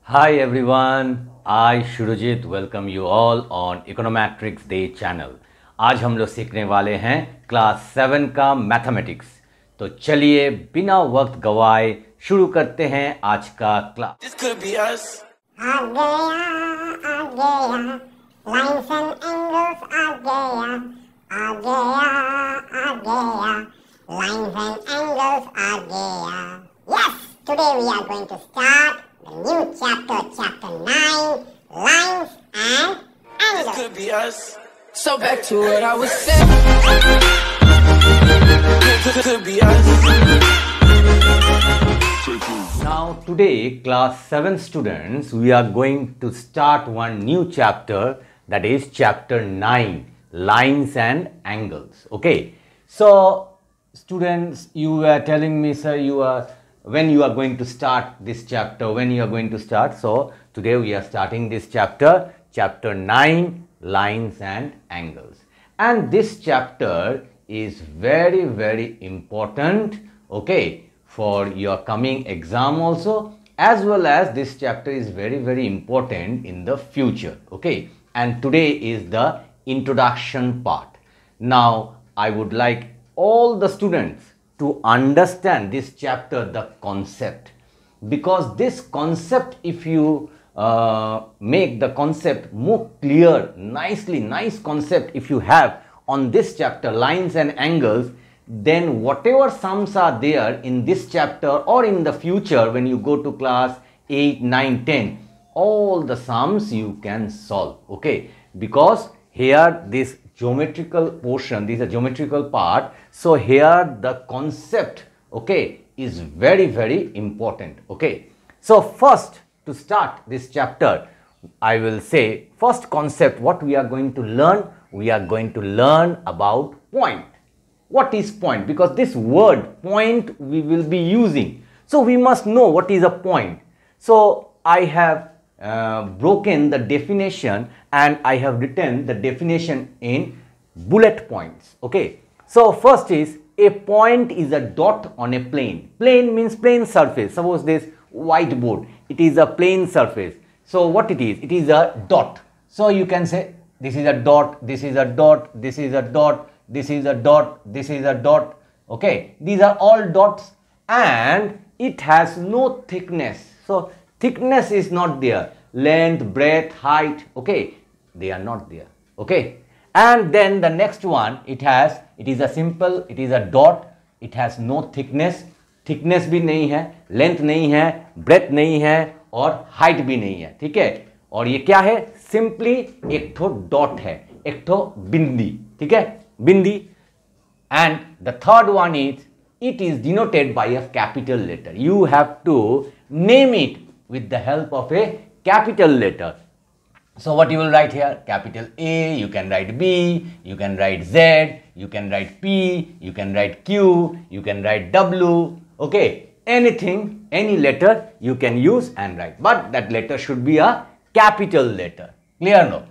Hi everyone, I Shurujit welcome you all on Economatrix Dey channel. आज हम लोग सीखने वाले हैं क्लास 7 का मैथमेटिक्स। तो चलिए बिना वक्त गवाए शुरू करते हैं आज का class. This could be us. आ गया, लाइन्स एंड एंगल्स आ गया, लाइन्स एंड एंगल्स आ गया. Yes, today we are going to start the new chapter, chapter 9, lines and This angles. could be us. So back to what I was saying. Could be us. Now today class 7 students, we are going to start one new chapter, that is chapter 9, lines and angles. Okay, so students, you were telling me, sir, when you are going to start this chapter, when you are going to start. So today we are starting this chapter, chapter 9, lines and angles. And this chapter is very, very important, okay, for your coming exam also, as well as this chapter is very, very important in the future, okay. And today is the introduction part. Now I would like all the students to understand this chapter, the concept, because this concept, if you make the concept more clear, nice concept if you have on this chapter, lines and angles, then whatever sums are there in this chapter or in the future when you go to class 8, 9, 10, all the sums you can solve, okay, because here this geometrical portion, this is a geometrical part, so here the concept, okay, is very, very important, okay. So first, to start this chapter, I will say first concept what we are going to learn. We are going to learn about point. What is point? Because this word point we will be using, so we must know what is a point. So I have broken the definition and I have written the definition in bullet points, okay. So first is, a point is a dot on a plane. Plane means plane surface. Suppose this whiteboard, it is a plane surface. So what it is? It is a dot. So you can say this is a dot, this is a dot, this is a dot, this is a dot, this is a dot, okay. These are all dots and it has no thickness. So thickness is not there. Length, breadth, height, okay, they are not there, okay. And then the next one, it is a simple, it is a dot, it has no thickness. Thickness भी नहीं है, length नहीं है, breadth नहीं है और height भी नहीं है, ठीक है. और ये क्या है? Simply एक ठो dot है, एक ठो बिंदी, ठीक है, बिंदी. And the third one is, it is denoted by a capital letter. You have to name it with the help of a capital letter. So what you will write here? Capital A, you can write B, you can write Z, you can write P, you can write Q, you can write W, okay. Anything, any letter you can use and write, but that letter should be a capital letter. Clear no?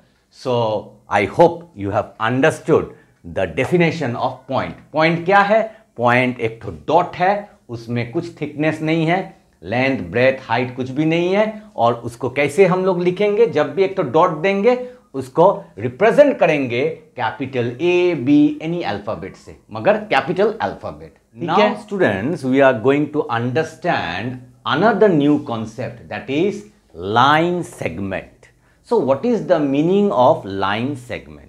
So I hope you have understood the definition of point. Point क्या है? Point एक तो dot है, उसमें कुछ thickness नहीं है, length, breath, height कुछ भी नहीं है. और उसको कैसे हम लोग लिखेंगे? जब भी एक तो डॉट देंगे उसको रिप्रेजेंट करेंगे capital A, B, any alphabet से, मगर capital alphabet. Now students, we are going to understand another new concept, that is line segment. So what is the meaning of line segment?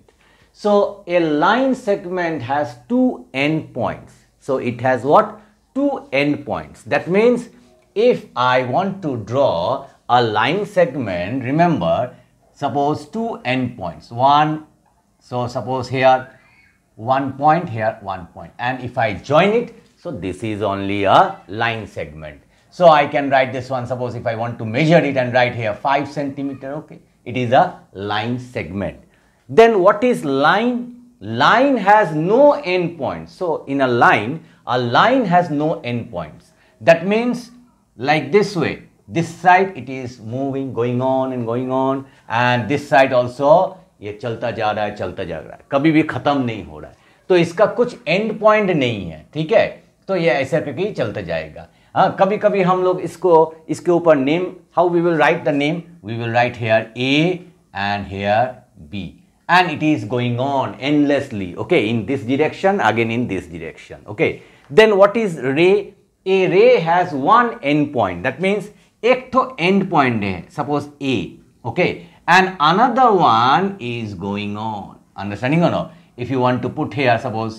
So a line segment has two end points. So it has what? Two end points. That means if I want to draw a line segment, remember, suppose two end points. One, so suppose here one point, here one point. And if I join it, so this is only a line segment. So I can write this one, suppose if I want to measure it and write here 5 centimeter, okay. It is a line segment. Then what is line? Line has no end points. So in a line has no end points. That means like this way, this side it is moving, going on and this side also ये चलता जा रहा है, कभी भी खत्म नहीं हो रहा है. तो इसका कुछ एंड पॉइंट नहीं है, ठीक है. तो ये ऐसा करके चलता जाएगा. कभी कभी हम लोग इसके ऊपर name, how we will write the name, we will write here A and here B, and it is going on endlessly, okay, in this direction, again in this direction, okay. Then what is ray? A ray has one end point, that means एक तो end point है, suppose A, okay, and another one is going on, understanding or not? If you want to put here suppose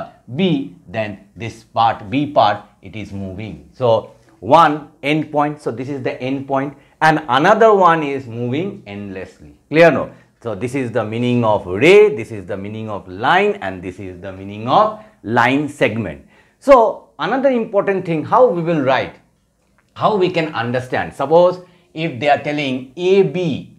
B, then this part, B part, it is moving. So one end point, so this is the end point, and another one is moving endlessly. Clear no? So this is the meaning of ray, this is the meaning of line, and this is the meaning of line segment. So another important thing, how we will write, how we can understand. Suppose if they are telling AB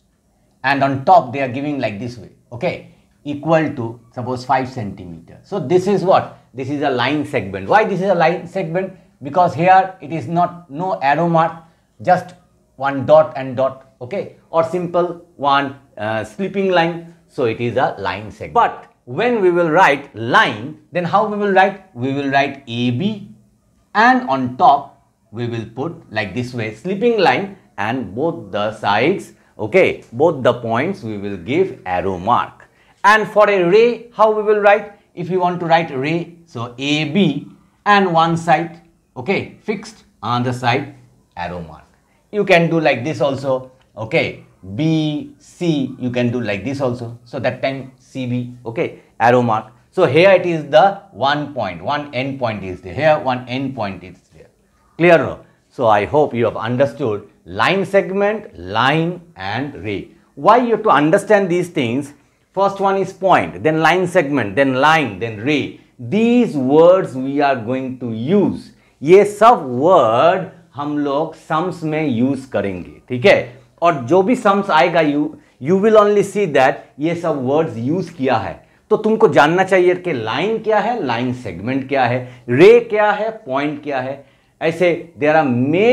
and on top they are giving like this way, okay, equal to suppose 5 centimeters. So this is what? This is a line segment. Why this is a line segment? Because here it is not no arrow mark, just one dot and dot, okay, or simple one slipping line. So it is a line segment. But when we will write line, then how we will write? We will write AB and on top we will put like this way slipping line, and both the sides, okay, both the points we will give arrow mark. And for a ray, how we will write? If you want to write ray, so AB and one side, okay, fixed, on the side arrow mark. You can do like this also, okay, B, C, you can do like this also. So that time CB, okay, arrow mark. So here it is the one point, one end point is there. Here one end point is there. Clear no? So I hope you have understood line segment, line and ray. Why you have to understand these things? First one is point, then line segment, then line, then ray. These words we are going to use. ये सब word हम लोग sums में use करेंगे, ठीक है? और जो भी sums आएगा you will only see that ये सब words use किया है. तो तुमको जानना चाहिए कि line क्या है, line segment क्या है, ray क्या है, point क्या है. ऐसे there are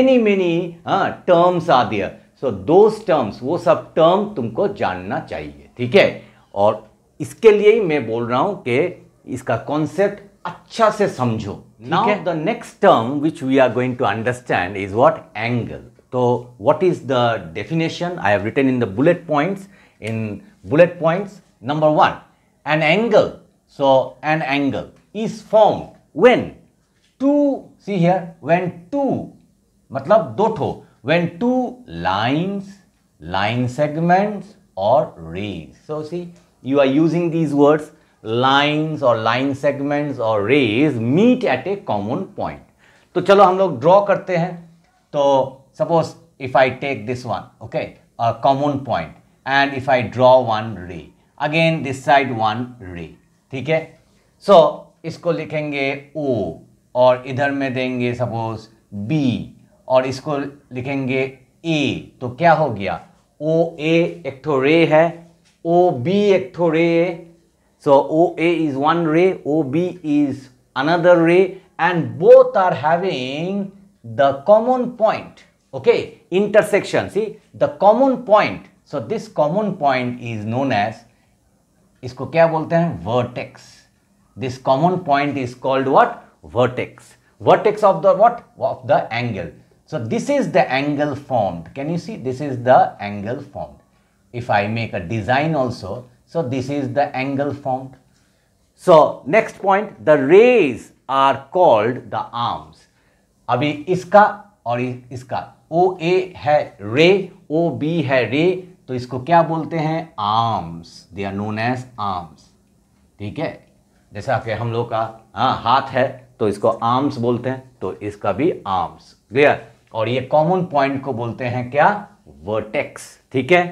many terms are there. So those terms, वो सब term तुमको जानना चाहिए, ठीक है? और इसके लिए ही मैं बोल रहा हूं कि इसका कॉन्सेप्ट अच्छा से समझो. Now the next term which we are going to understand is what? Angle. So what is the definition? I have written in the bullet points. In bullet points, number 1, an angle. So an angle is formed when two, see here, when two, मतलब दो ठो, when two lines, line segments or rays. So see, you are using these words, lines or line segments or rays meet at a common point. तो चलो हम लोग draw करते हैं. तो suppose if I take this one, okay, a common point, and if I draw one ray, again this side one ray, ठीक है? So इसको लिखेंगे O और इधर में देंगे suppose B और इसको लिखेंगे A. तो क्या हो गया? OA एक ठो रे है, OB एक ठो रे है. So OA is one ray, OB is another ray, and both are having the common point, okay, intersection. See the common point. So this common point is known as, इसको क्या बोलते हैं? Vertex. This common point is called what? Vertex. Vertex of the what? Of the angle. So this is the angle formed. Can you see? This is the angle formed. If I make a design also, so this is the angle formed. So next point, the rays are called the arms. अभी इसका और इसका OA है रे, OB है रे, तो इसको क्या बोलते हैं? arms. They are known as arms. ठीक है? जैसा कि हम लोग का हाथ है तो इसको arms बोलते हैं, तो इसका भी arms. क्लियर? और ये कॉमन पॉइंट को बोलते हैं क्या? वर्टेक्स. ठीक है?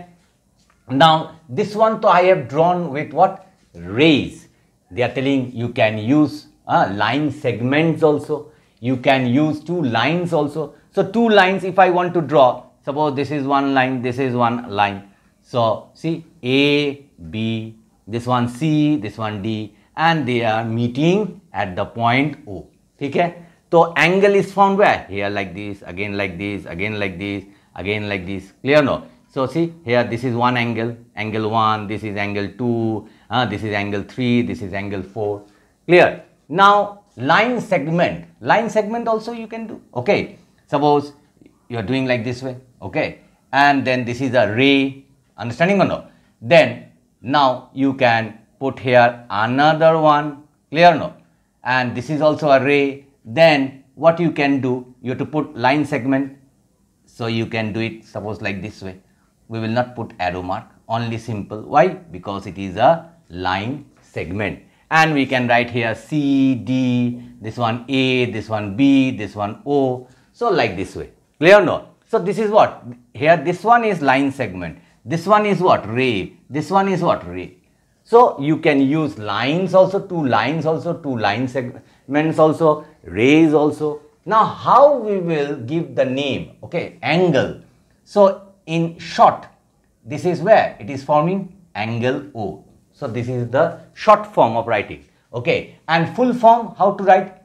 नाउ दिस वन तो I have drawn with what? Rays. They are telling you can use line segments also, you can use two lines also. So two lines, if I want to draw, suppose this is one line, this is one line. So see, A, B, this one C, this one D, and they are meeting at the point O. ठीक है? तो angle is found where? Here like this, again like this, again like this, again like this. Clear no? So see, here this is one angle, angle 1, this is angle 2, this is angle 3, this is angle 4. Clear? Now line segment. Line segment also you can do. Okay, suppose you are doing like this way. Okay, and then this is a ray. Understanding or no? Then now you can put here another one. Clear or no? And this is also a ray. Then what you can do, you have to put line segment. So you can do it suppose like this way. We will not put arrow mark, only simple. Why? Because it is a line segment. And we can write here C, D, this one A, this one B, this one O. So like this way. Clear or no? So this is what? Here this one is line segment. This one is what? Ray. This one is what? Ray. So you can use lines also, two lines also, two line segments also, rays also. Now how we will give the name? Okay, angle. So in short, this is where it is forming angle O. So this is the short form of writing. Okay, and full form, how to write?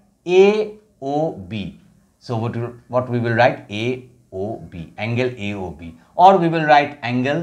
AOB. So what we will write? AOB, angle AOB, or we will write angle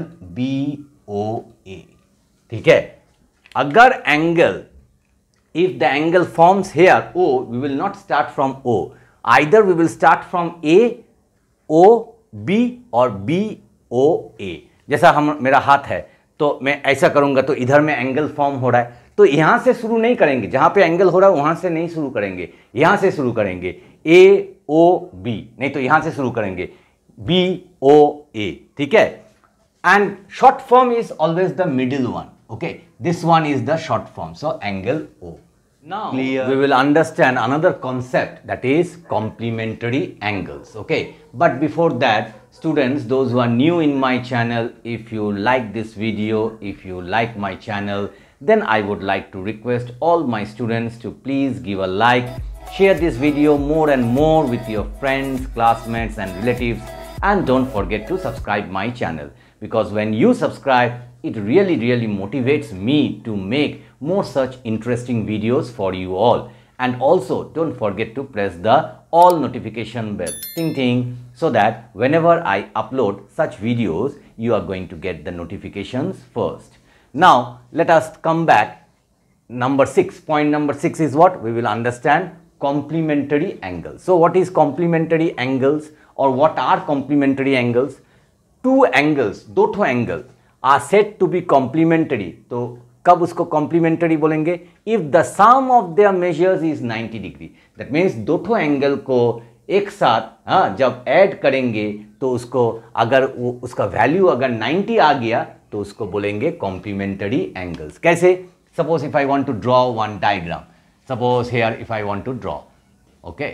BOA. ठीक है? अगर angle, if the angle forms here O, we will not start from O. Either we will start from A, O, B or B, O, A. जैसा मेरा हाथ है तो मैं ऐसा करूंगा तो इधर में एंगल फॉर्म हो रहा है, तो यहां से शुरू नहीं करेंगे, जहां पे एंगल हो रहा है वहां से नहीं शुरू करेंगे, यहां से शुरू करेंगे A, O, B, नहीं तो यहां से शुरू करेंगे B, O, A. ठीक है? And short form is always the middle one. Okay, this one is the short form. So angle O. Now we will understand another concept, that is complementary angles. Okay, but before that, students, those who are new in my channel, if you like this video, if you like my channel, then I would like to request all my students to please give a like, share this video more and more with your friends, classmates and relatives, and don't forget to subscribe my channel, because when you subscribe, it really motivates me to make more such interesting videos for you all. And also don't forget to press the all notification bell, ting ting, so that whenever I upload such videos, you are going to get the notifications first. Now let us come back. Number 6, point number 6 is what? We will understand complementary angles. So what is complementary angles, or what are complementary angles? Two angles, दो ठो angle are said to be complementary. तो कब उसको complementary बोलेंगे? If the sum of their measures is 90 degree. That means दो ठो angle को एक साथ जब ऐड करेंगे तो उसको अगर उसका वैल्यू अगर 90 आ गया तो उसको बोलेंगे complementary angles. कैसे? Suppose if I want to draw one diagram. Suppose here if I want to draw. Okay.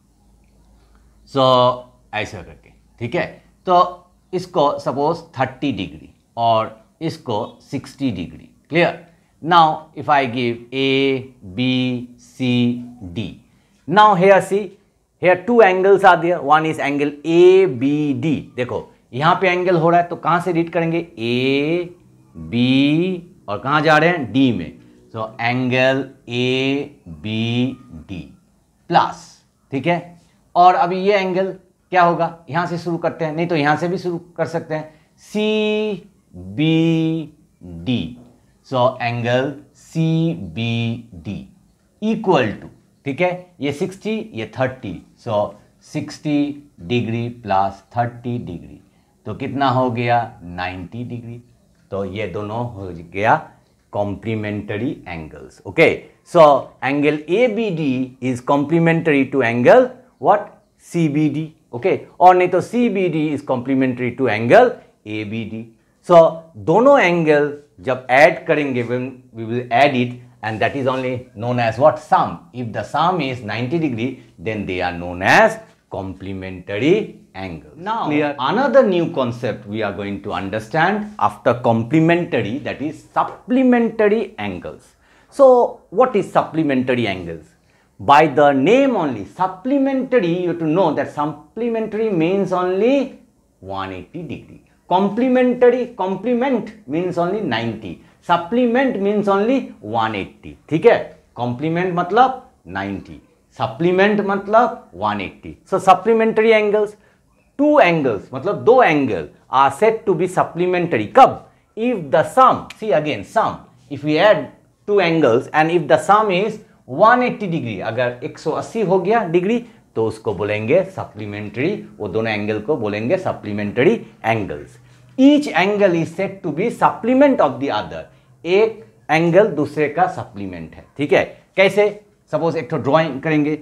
So ऐसा करके, ठीक है? तो इसको suppose 30 degree और इसको 60 degree. Clear? Now if I give A, B, C, D. Now here see, here two angles are there. One is angle ABD. देखो यहाँ पे एंगल हो रहा है तो कहाँ से रीड करेंगे? A, B और कहाँ जा रहे हैं? D में. So एंगल ABD प्लस, ठीक है? और अभी ये एंगल क्या होगा? यहां से शुरू करते हैं, नहीं तो यहां से भी शुरू कर सकते हैं. CBD. So angle CBD equal to, ठीक है, ये 60 ये 30. सो 60 डिग्री प्लस 30 डिग्री तो कितना हो गया? 90 डिग्री. तो ये दोनों हो गया complementary angles. Okay, so angle ABD is complementary to angle what? CBD. Okay, और नहीं तो CBD is complementary to angle ABD. So दोनों एंगल जब ऐड करेंगे, we will add it, and that is only known as what? Sum. If the sum is 90 degree, then they are known as complementary angles. Now another new concept we are going to understand after complementary, that is supplementary angles. So what is supplementary angles? By the name only, supplementary, you have to know that supplementary means only 180 degree. Complementary, complement means only 90. Supplement means only 180. ठीक है? Complement मतलब 90. Supplement मतलब 180. So supplementary angles, two angles मतलब दो angle are said to be supplementary. कब? If the sum, see again sum. If we add two angles and if the sum is 180 degree, अगर 180 हो गया डिग्री तो उसको बोलेंगे सप्लीमेंट्री, वो दोनों एंगल को बोलेंगे supplementary angles. Each angle is said to be supplement of the other, एक एंगल दूसरे का सप्लीमेंट है, ठीक है। कैसे? सपोज एक तो ड्राइंग करेंगे,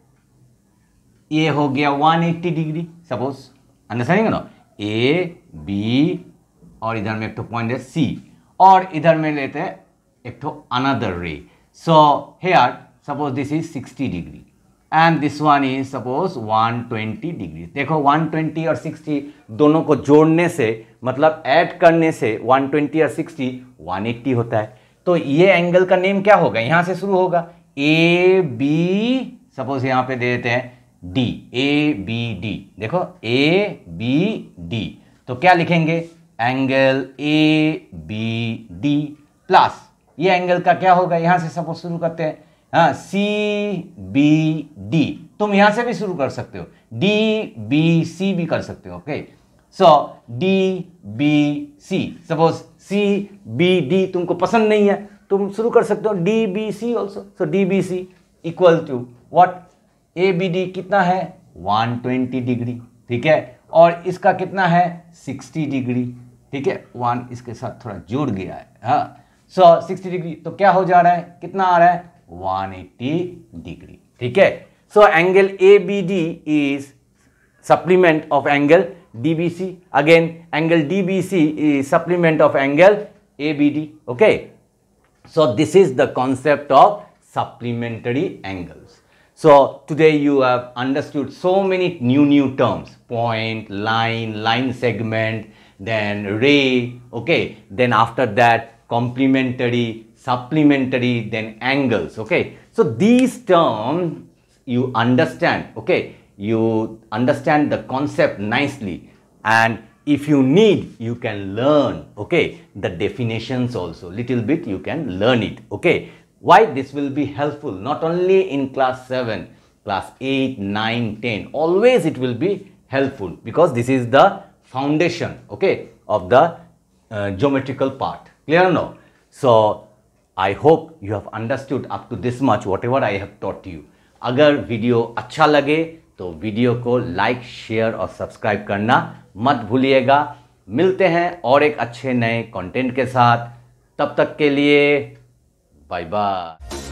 ये हो गया 180 डिग्री, सपोज, अंडरस्टैंडिंग ना, ए बी और इधर में एक तो पॉइंट है सी, और इधर में लेते हैं एक तो another ray. So here suppose this is 60 degree and this one is suppose 120 degree. देखो 120 और 60 दोनों को जोड़ने से, मतलब ऐड करने से 120 और 60 180 होता है। तो ये एंगल का नेम क्या होगा? यहां से शुरू होगा ए बी, सपोज यहां पे दे देते हैं डी, ए बी डी। देखो ए बी डी, तो क्या लिखेंगे? Angle A B D plus ये एंगल का क्या होगा? यहां से सपोज शुरू करते हैं, हाँ, सी बी डी, तुम यहां से भी शुरू कर सकते हो, डी बी सी भी कर सकते हो, okay. So D B C, suppose C B D तुमको पसंद नहीं है, तुम शुरू कर सकते हो D B C also. So D B C equal to what? A B D कितना है? 120 डिग्री, ठीक है, और इसका कितना है? 60 डिग्री, ठीक है, 1 इसके साथ थोड़ा जुड़ गया है, हाँ। सो 60 डिग्री तो क्या हो जा रहा है? कितना आ रहा है? 180 डिग्री, ठीक है। So angle A B D is supplement of angle DBC. Again, angle DBC is supplement of angle ABD. Okay. So this is the concept of supplementary angles. So today you have understood so many new terms: point, line segment, then ray. Okay. Then after that, complementary, supplementary, then angles. Okay. So these terms you understand. Okay. You understand the concept nicely, and if you need you can learn, okay, the definitions also little bit, you can learn it, okay. Why? This will be helpful not only in class 7, class 8, 9, 10, always it will be helpful, because this is the foundation, okay, of the geometrical part. Clear or no? So I hope you have understood up to this much whatever I have taught you. अगर video अच्छा लगे तो video को like, share और subscribe करना मत भूलिएगा। मिलते हैं और एक अच्छे नए कंटेंट के साथ, तब तक के लिए बाय बाय।